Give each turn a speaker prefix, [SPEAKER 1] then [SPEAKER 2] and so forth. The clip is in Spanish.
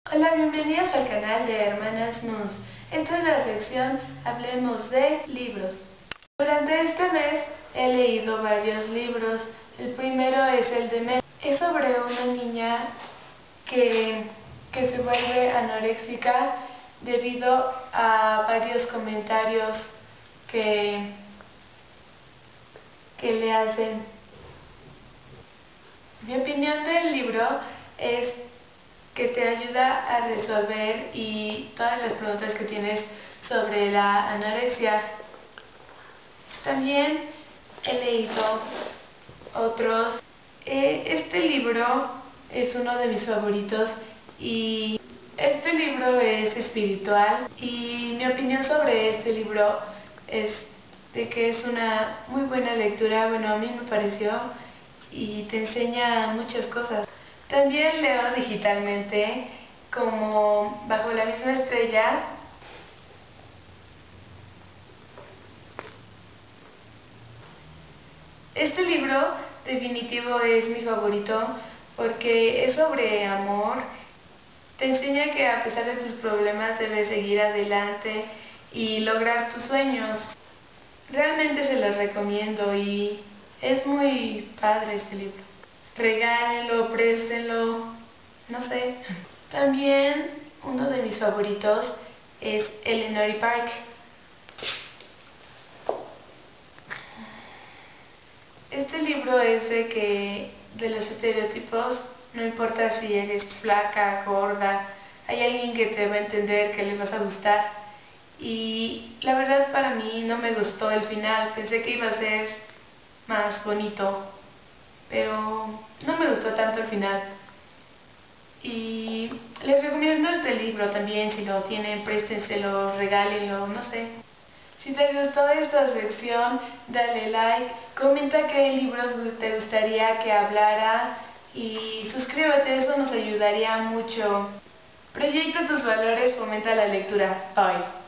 [SPEAKER 1] Hola, bienvenidas al canal de Hermanas Nuns. Esta es la sección Hablemos de libros. Durante este mes he leído varios libros. El primero es el de Mel. Es sobre una niña que se vuelve anoréxica debido a varios comentarios que le hacen. Mi opinión del libro es que te ayuda a resolver y todas las preguntas que tienes sobre la anorexia. También he leído otros. Este libro es uno de mis favoritos y este libro es espiritual y mi opinión sobre este libro es de que es una muy buena lectura. Bueno, a mí me pareció y te enseña muchas cosas. También leo digitalmente como Bajo la misma estrella. Este libro definitivo es mi favorito porque es sobre amor. Te enseña que a pesar de tus problemas debes seguir adelante y lograr tus sueños. Realmente se los recomiendo y es muy padre este libro. Regálenlo, préstenlo, no sé. También uno de mis favoritos es Eleanor y Park. Este libro es de los estereotipos, no importa si eres flaca, gorda, hay alguien que te va a entender, que le vas a gustar. Y la verdad para mí no me gustó el final, pensé que iba a ser más bonito, pero no me gustó tanto el final. Y les recomiendo este libro también, si lo tienen, préstenselo, regálenlo, no sé. Si te gustó esta sección, dale like, comenta qué libros te gustaría que hablara y suscríbete, eso nos ayudaría mucho. Proyecta tus valores, fomenta la lectura. Bye.